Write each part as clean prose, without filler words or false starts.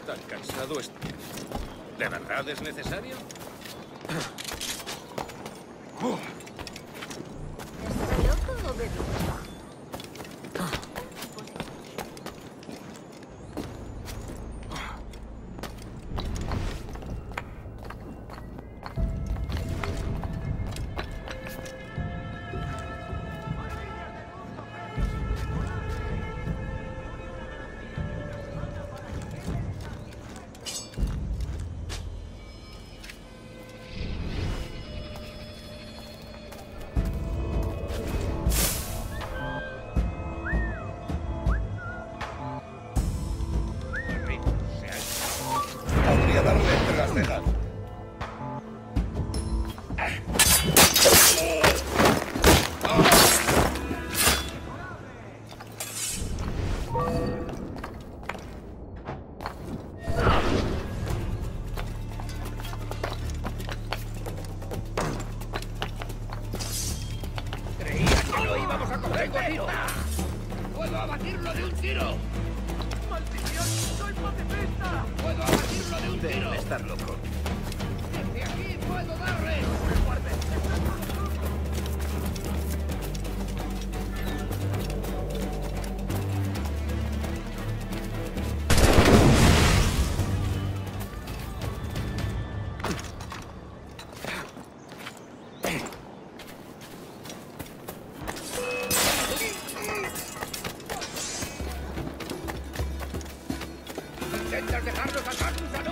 Tan cansado estoy. ¿De verdad es necesario? ¿Está loco o bebido? Podría darle entre las cejas. Creía que lo íbamos a coger con esta. ¡Puedo abatirlo de un tiro! ¡Maldición! ¡Soy pacifista! ¡Puedo abatirlo de un tiro! Debe estar loco. ¡Desde aquí puedo darle! ¿Intentas dejarnos acá, gusano?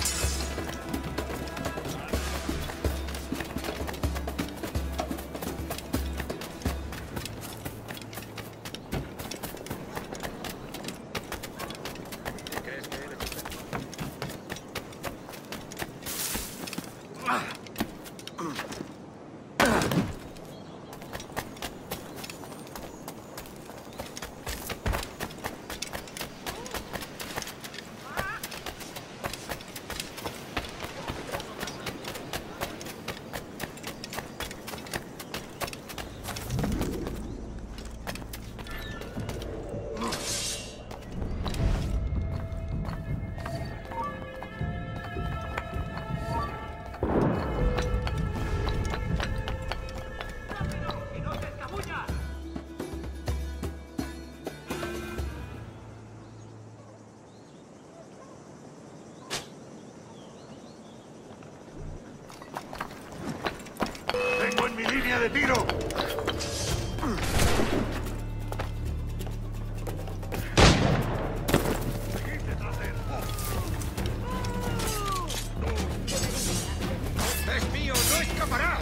¿Crees que eres? ¡Tengo en mi línea de tiro! Seguid detrás de él. ¡Es mío! ¡No escapará!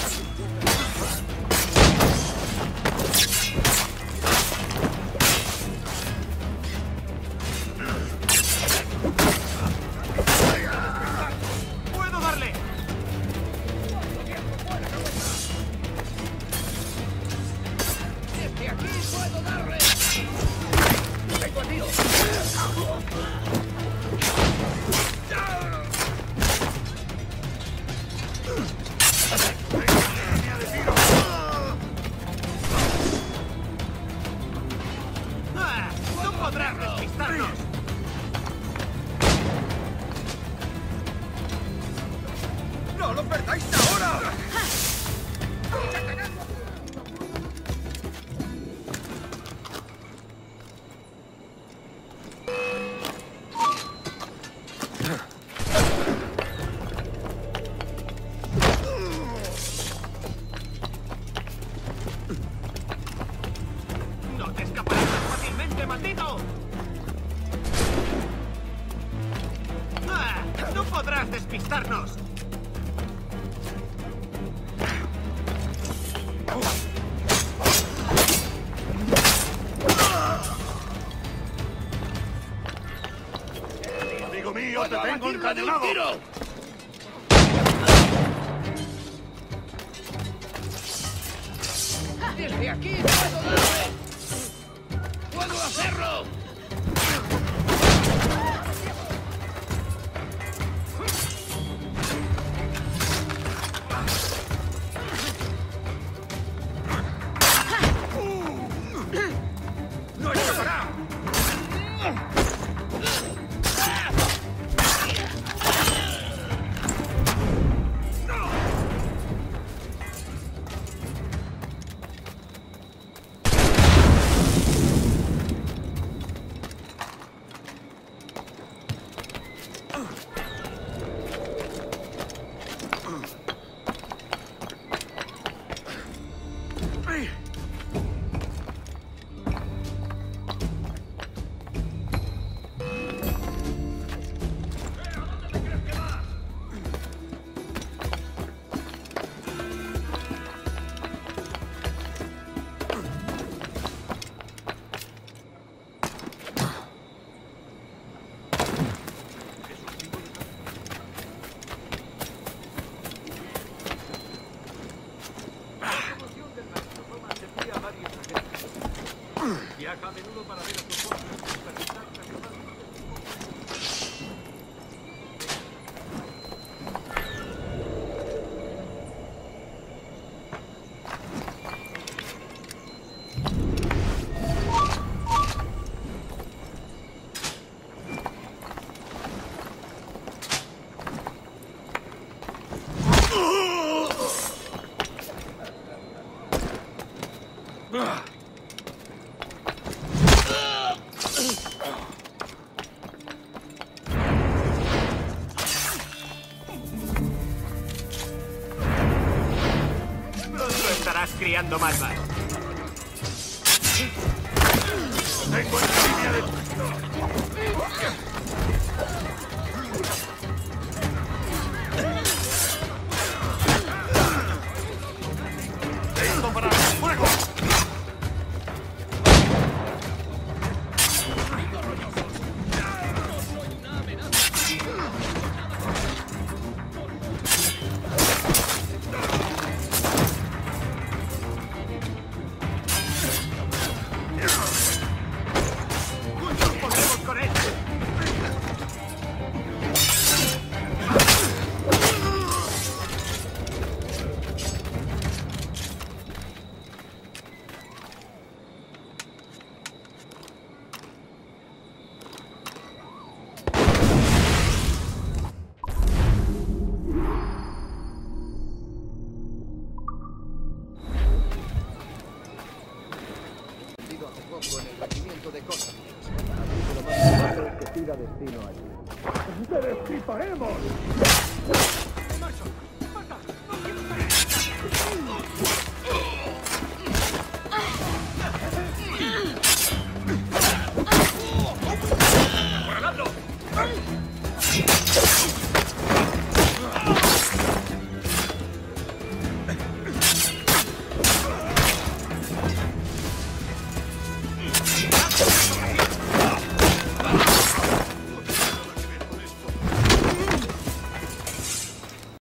¡Puedo darle! ¡Desde aquí puedo darle! ¡Tengo a tiro! ¡Ah! ¡No podrás despistarnos! ¡No lo perdáis ahora! ¡No te escaparás tan fácilmente, maldito! ¡Ah! ¡No podrás despistarnos! Amigo mío, te ¡Puedo tengo abatirlo de un encañonado. tiro! ¡Desde aquí puedo darle! ¡Puedo hacerlo! ¡No escapará! Viaja a menudo para ver a sus socios. Pronto estarás criando malvas. Tengo en mi línea de... ¡Listo para el fuego! ¡Podremos con él! Hace poco en el regimiento de Cosa. Lo más probable es que tira destino allí. ¡Te destriparemos! ¡Guardadlo!